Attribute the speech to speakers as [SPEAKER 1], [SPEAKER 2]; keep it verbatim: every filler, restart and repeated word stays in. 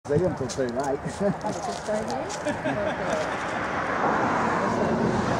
[SPEAKER 1] See you until too late.
[SPEAKER 2] Oh, just stay here? Okay.